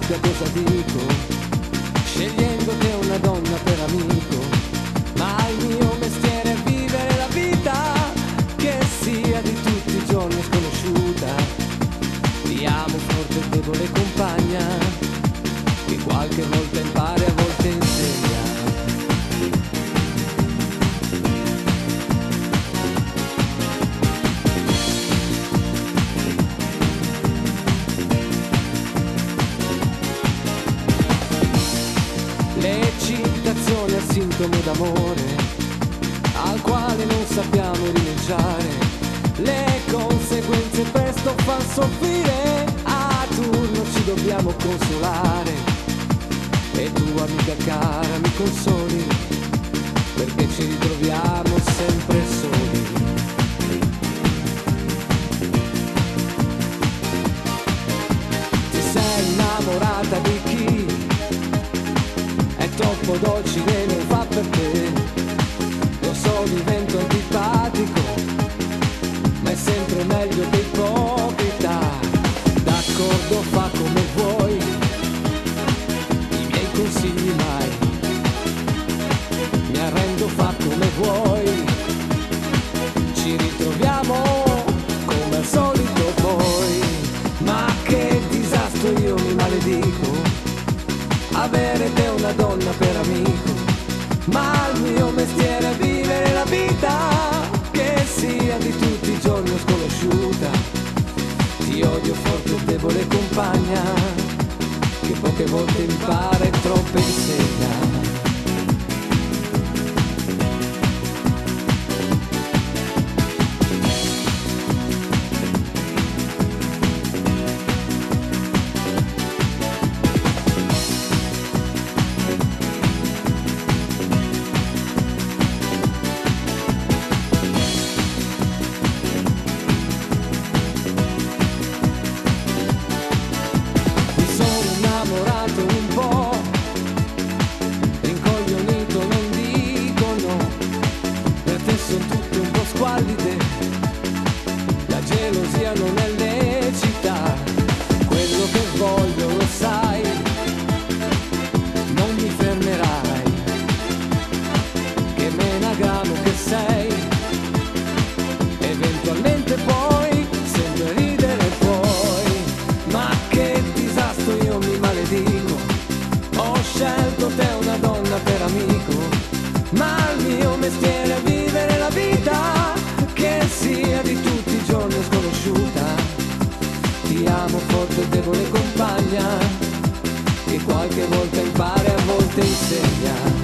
sappia cosa dico, scegliendo te una donna per amico. Ma il mio mestiere è vivere la vita, che sia di tutti i giorni sconosciuta. Ti amo forte e debole compagna, che qualche volta impari, a volte insegna. L'eccitazione è il sintomo d'amore al quale non sappiamo rinunciare. Le conseguenze presto fan soffrire, a turno ci dobbiamo consolare. E tu, amica cara, mi consoli, perché ci ritroviamo sempre soli. Ti sei innamorata di chi è troppo dolce e non fa per te. Lo so, divento antipatico, ma è sempre meglio dell'ipocrita. D'accordo, fa come vuoi, i miei consigli mai. Mi arrendo, fa come vuoi, ci ritroviamo come al solito poi. Ma che disastro, io mi maledico, avere te una donna per amico. Ma il mio mestiere è vivere la vita, che sia di tutti i giorni sconosciuta. Ti odio forte e debole compagna, che poche volte impara e troppe insegna. La gelosia non è lecita, quello che voglio lo sai, non mi fermerai, che menagramo che sei. Eventualmente poi sempre ridere puoi. Ma che disastro, io mi maledico, ho scelto te una donna per amico. Ma il mio mestiere è vivere la vita, che sia di tutti i giorni sconosciuta. Ti amo forte e debole compagna, che qualche volta impara e a volte insegna.